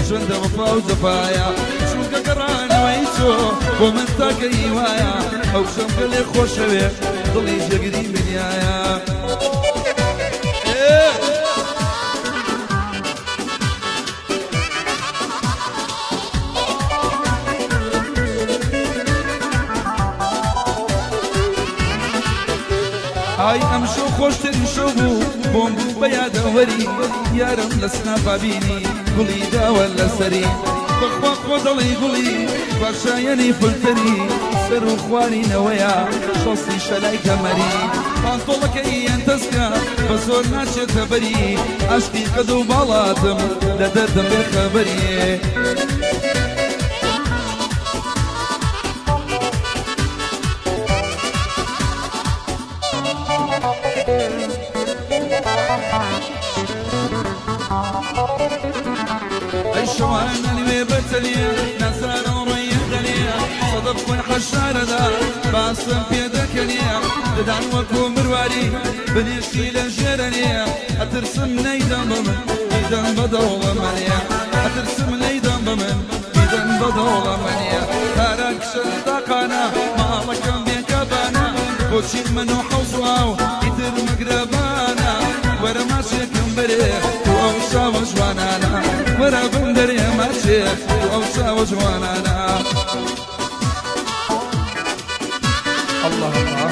شوند وفا وجفايا شوك قران ويشو ومن تاكي وايا او شمك اللي خوشوي ضلي جقري من يايا هاي امشو خوش تنشوفو بوم بيا دوري يا رم لسنا بابيني قولي دا ولا سري بخوا خودلي قولي باشايني فلتري سر خواري نويا شوصي شلاي كمري فانطولك اي انتسكا بسور ناتش تبري اشكي قدو بالاتم لدردم بخبري الشوانا اللي بتليا نسال وريح دليا صدق والحشارة دا باسم في يدك ليا دعن وكو مرواري بنيشتي لجرنيا اترسم نيدا بمن اذا بدول منيا اترسم نيدا بمن اذا بدول منيا تارك شدقنا مالك بيك بانا وشيل منو حوصواو يتر مقربانا ورا ماشي كمبري وأوشا وجوانانا ورا بندري ماشي وأوشا وجوانانا الله الله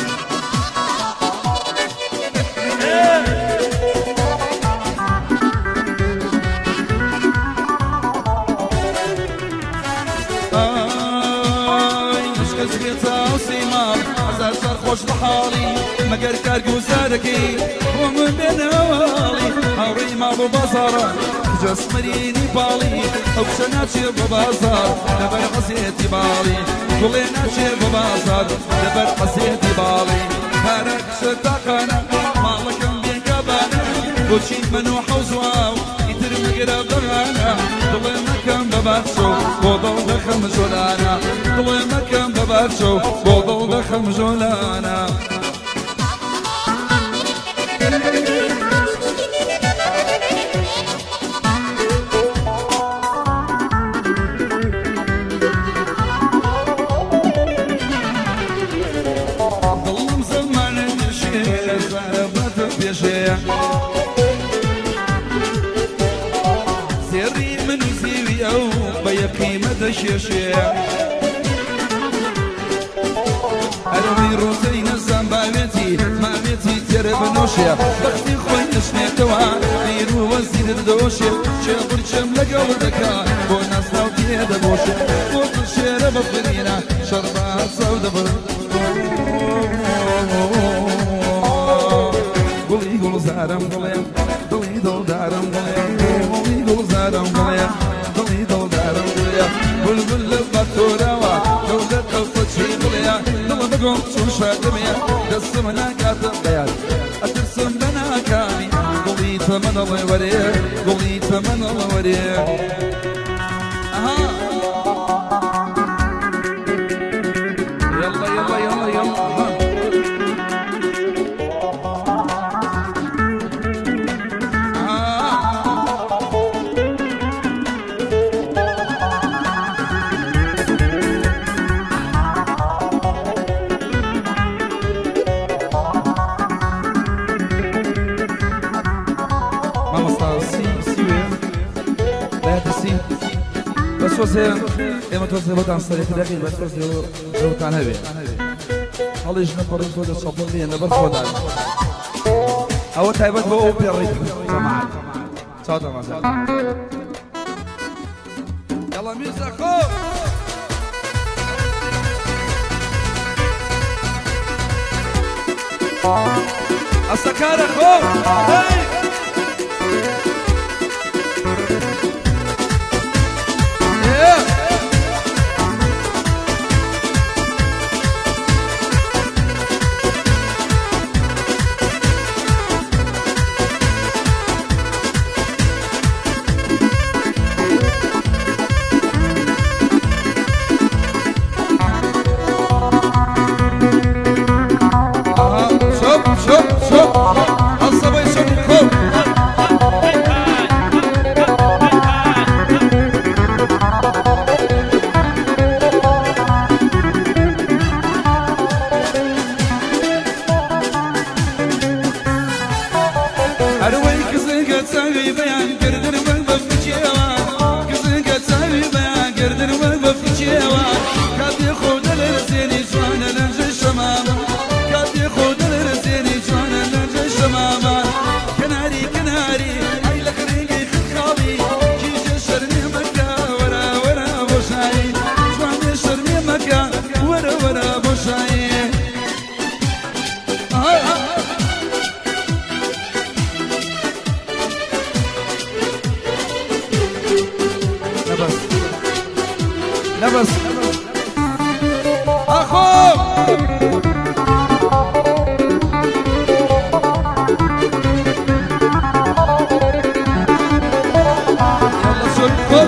خوش بحالي مقر كارقو ساركي ومن بين هوالي هوري ما ببصرة جسمريني بالي او شناتشي ببازار دبر قصيتي بالي كلي ناتشي ببازار دبر قصيتي بالي هارك شتاقنا مالكم بين كبانا وشي منو حوزواو يتر مقرب دغانا كلي مكان بباتشو وضو دخم جولانا كلي مكان بباتشو وضو دخم جولانا ظلم زمان الشيء زربت بيشيع سيري من زيوي او بيقي مدى شيشيع أروي روتين الزنباويتي ماميتي ترب نوشيا بختي خوي نشنيتوا نيرو وزير الدوشيا شابر شملقا ودكا بوناس ناوتي دبوشيا فوق الشيرة بفرينا شربات سودة بر قولي قول زارم قولي قولي دول دارم قولي قولي قول زارم قولي قولي دول دارم قولي بلبل البطورة دولة قفتشي قولي دلم شوشة دمية دسمنا كاتب بياد أترسم بنا كامي قولي تمن الله وريه قولي تمن الله وريه يلا يلا يلا يلا اما توصل بدن صريح دقيق بس توصل جو تنهبي الله يجنا فريق فوق الصبر لي انا برفض عليه اول تايبات بقى اوبي الريتم سمعت صوت ما يلا ميوزك خو السكارة خو شوف الصبي شوف رزيني جوانا لنجي شماما كاتي خود رزيني جوانا لنجي شماما كناري كناري هاي لك ريقي خالي كيجي شرمي مكة ورا ورا بوشاي جواني شرمي مكة ورا ورا بوشاي لبس اخو يلا شوف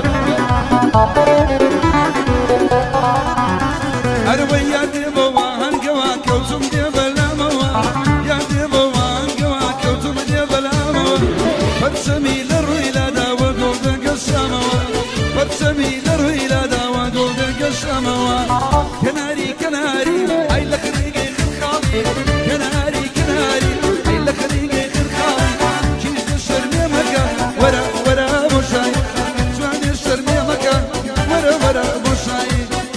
اروي يا ديبوا هنقوا كوزم ديبلا موا يا ديبوا هنقوا كوزم ديبلا موا فرسمي للرويلا داود وقشاموا فرسمي للرويلا السماوات كناري كناري هاي لك ريقي خالي كناري كناري هاي لك ريقي خالي كيش الشرمي مكة ورا ورا بوشاي جواني الشرمي مكة ورا ورا بوشاي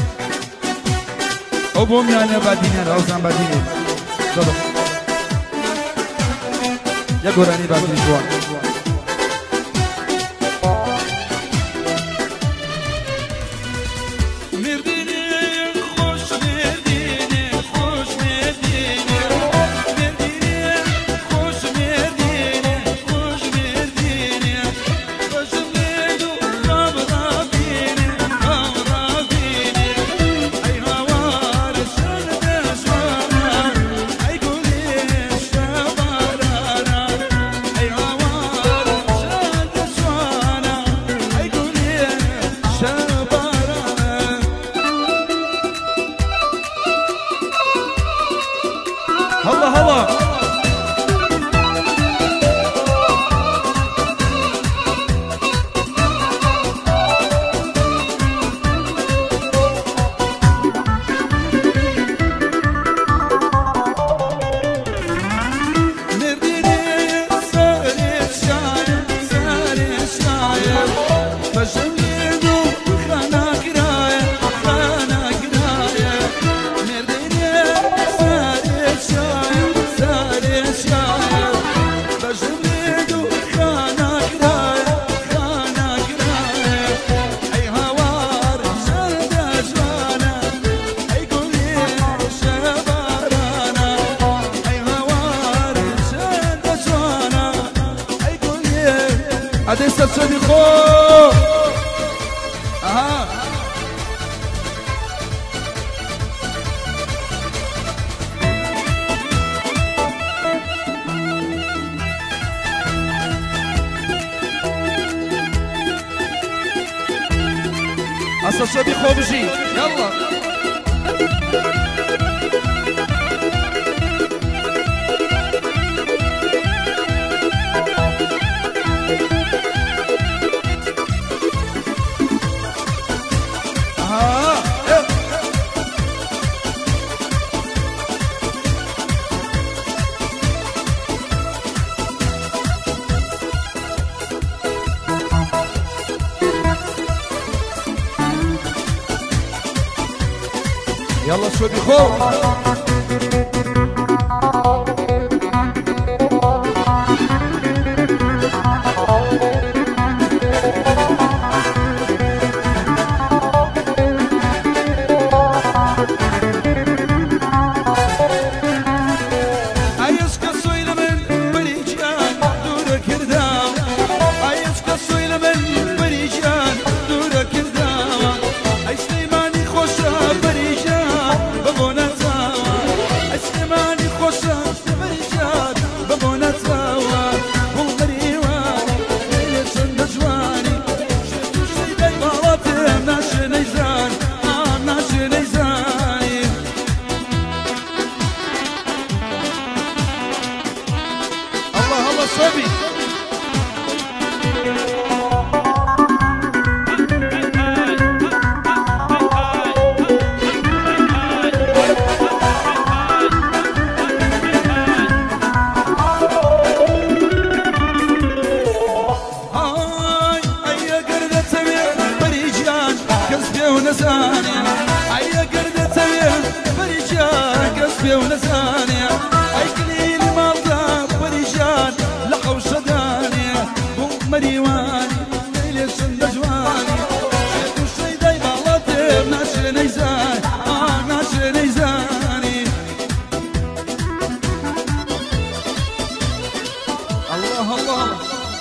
أبوم يعني بعدين روزان بعدين ضبط يا قراني بعدين شوان Adesso c'è di fuoco! Ah! Adesso c'è di fuoco, sì! Yalla! يلا شو بيخو بي ونساني أي كليل مالتا بريشان لحوش داني بوم مريواني ليلي شند جواني شيخ الشي دايما لطيف ناشر نيزاني ناشر نيزاني الله الله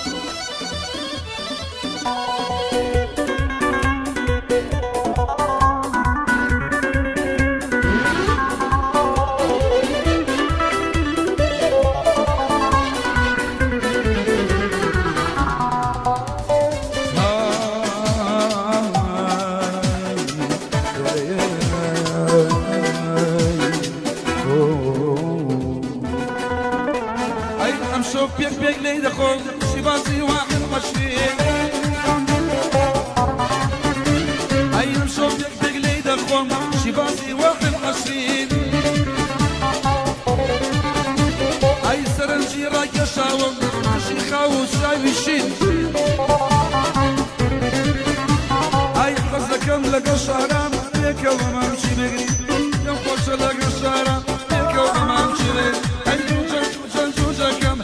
شوف بيك بيك لي دخل شبازي 21 أي نشوف بيك بيك لي دخل شبازي 21 أي سرنجي راك شاوم شيخا وشاي الشين أي حزكم لك شهرام بيك وما مشي بقري ينقش لك الشهرام بيك وما مشي بقري أي جوجا كم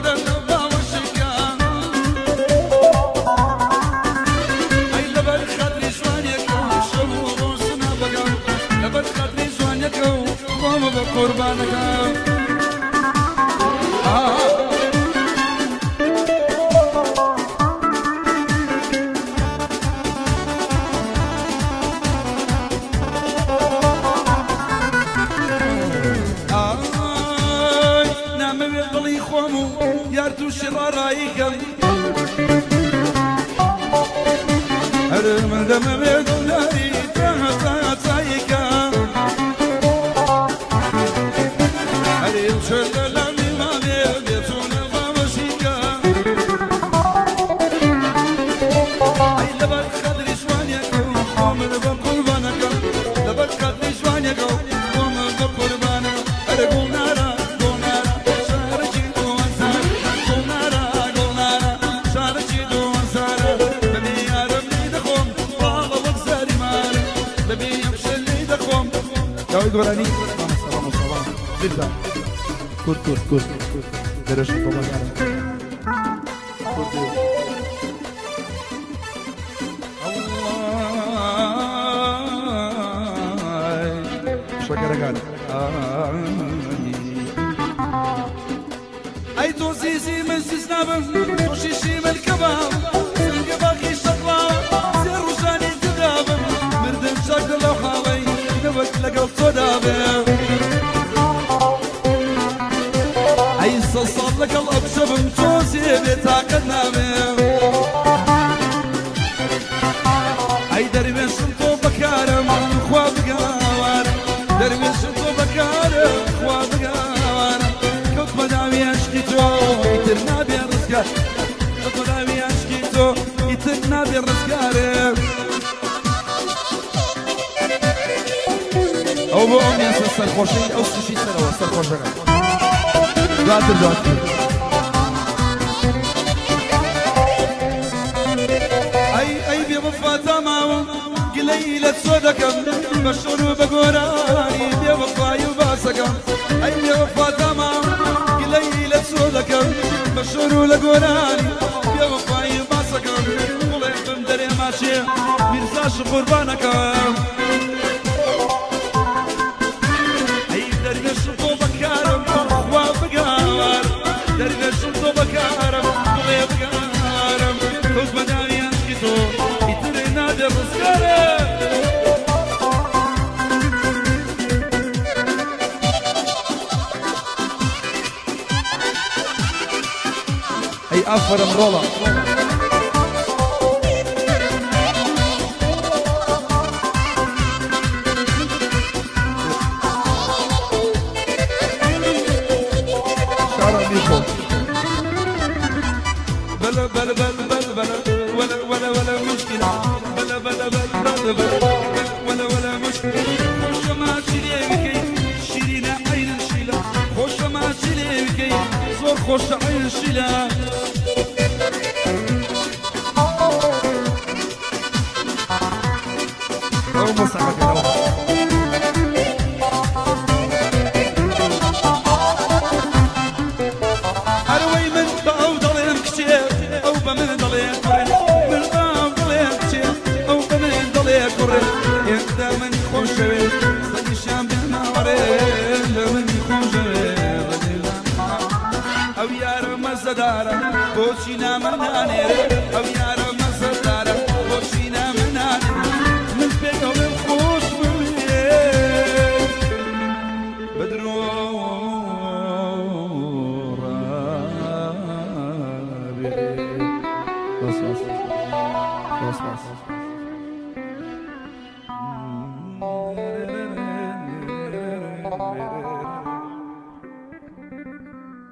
قربانك نعم بيضلي خومو يارتو شرارايكم من دم بيضلي تايكا قراني سلام سلام جدا كرت درش بابا جارم الله شكرا قال اي توزيزي من سيسنابم توشيشي من الكباب سنقى باقي شطلة سير وجاني تدابم مردم شكل لو حاوي نبك لقل صدابم اي صلصال لك الابشبم توزي بتاقدنا بم اي دربين شنطو بكارم خواب قوار دربين شنطو بكارم خواب قوار كنت مدامي عشقيتو يترنا بالرزقار كنت مدامي عشقيتو يترنا بالرزقار او بو امي اسر خوشي او سوشي سر اسر خوشي دواتر اي بيوفا تمام قليلة صدقم بشر بقراني بيوفا يباسكم اي بيوفا تمام قليلة صدقم بشر لقراني بيوفا يباسكم والله بمدري ماشي مرزاش قربانكم اي دربش طوبكارم وابقار دربش طوبكارم وابقارم خذ مداني انشكتو يترنا درسكارم اي افر مرولا بلا بلا بلا بلا بلا ولا مشكلة بلا بلا بلا بلا ولا مشكلة خوش ما شليبكي شيرين عين الشيلة خوش ما شليبكي زور خوش عين الشيلة أو مصعبك مەسەدارە بۆچی نامەنانێرە ئەو یارە مەسەدارە بۆچی نامەنانێرە من پێگەڵم خۆش بوێ بەدرۆ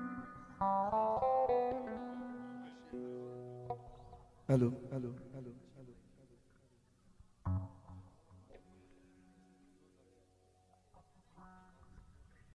الو